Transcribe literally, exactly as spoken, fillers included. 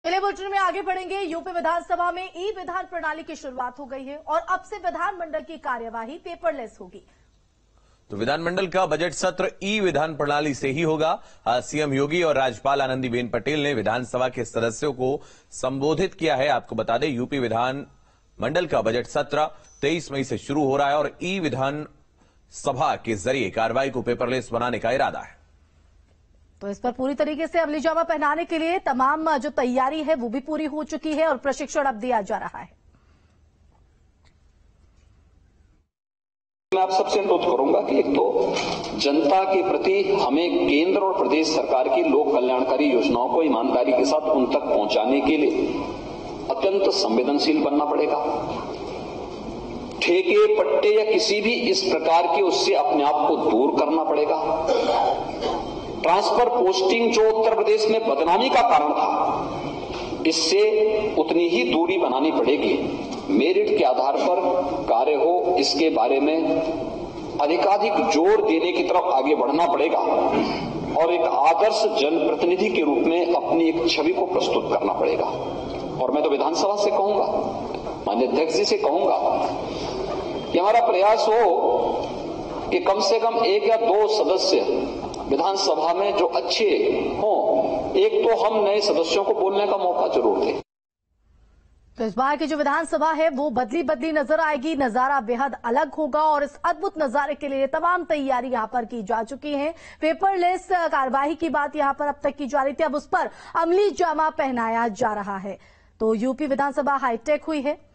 चलिए बुलेटिन में आगे बढ़ेंगे। यूपी विधानसभा में ई विधान प्रणाली की शुरुआत हो गई है और अब से विधानमंडल की कार्यवाही पेपरलेस होगी। तो विधानमंडल का बजट सत्र ई विधान प्रणाली से ही होगा। आज सीएम योगी और राज्यपाल आनंदीबेन पटेल ने विधानसभा के सदस्यों को संबोधित किया है। आपको बता दें, यूपी विधान मंडल का बजट सत्र तेईस मई से शुरू हो रहा है और ई विधान सभा के जरिए कार्रवाई को पेपरलेस बनाने का इरादा है। तो इस पर पूरी तरीके से अमली जामा पहनाने के लिए तमाम जो तैयारी है वो भी पूरी हो चुकी है और प्रशिक्षण अब दिया जा रहा है। मैं आप सबसे अनुरोध करूंगा कि एक तो जनता के प्रति हमें केंद्र और प्रदेश सरकार की लोक कल्याणकारी योजनाओं को ईमानदारी के साथ उन तक पहुंचाने के लिए अत्यंत संवेदनशील बनना पड़ेगा। ठेके पट्टे या किसी भी इस प्रकार के उससे अपने आप को दूर करना पड़ेगा। ट्रांसफर पोस्टिंग जो उत्तर प्रदेश में बदनामी का कारण था, इससे उतनी ही दूरी बनानी पड़ेगी। मेरिट के आधार पर कार्य हो, इसके बारे में अधिकाधिक जोर देने की तरफ आगे बढ़ना पड़ेगा और एक आदर्श जनप्रतिनिधि के रूप में अपनी एक छवि को प्रस्तुत करना पड़ेगा। और मैं तो विधानसभा से कहूंगा, माननीय अध्यक्ष जी से कहूंगा कि हमारा प्रयास हो कि कम से कम एक या दो सदस्य विधानसभा में जो अच्छे हों, एक तो हम नए सदस्यों को बोलने का मौका जरूर दें। तो इस बार की जो विधानसभा है वो बदली बदली नजर आएगी। नजारा बेहद अलग होगा और इस अद्भुत नजारे के लिए तमाम तैयारी यहां पर की जा चुकी है। पेपरलेस कार्यवाही की बात यहां पर अब तक की जा रही थी, अब उस पर अमली जामा पहनाया जा रहा है। तो यूपी विधानसभा हाईटेक हुई है।